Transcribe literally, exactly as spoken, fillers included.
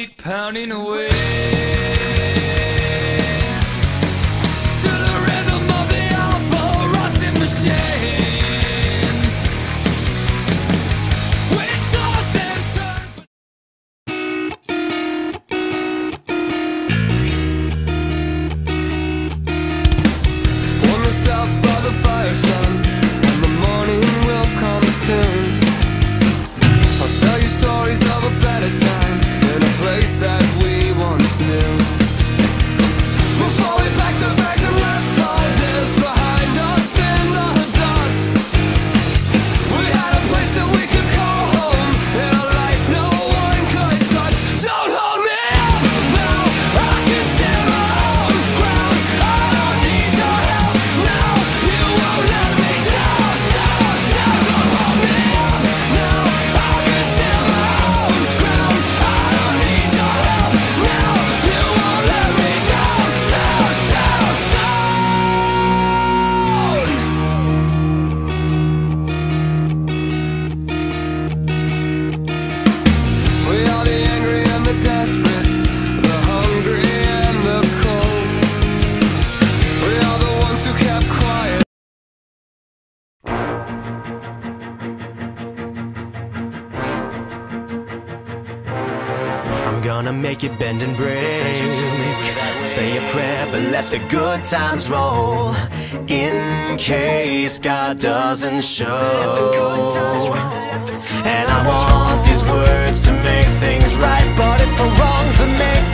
beat pounding away. I'm gonna make it bend and break. Say a prayer, but let the good times roll. In case God doesn't show. And I want these words to make things right, but it's the wrongs that make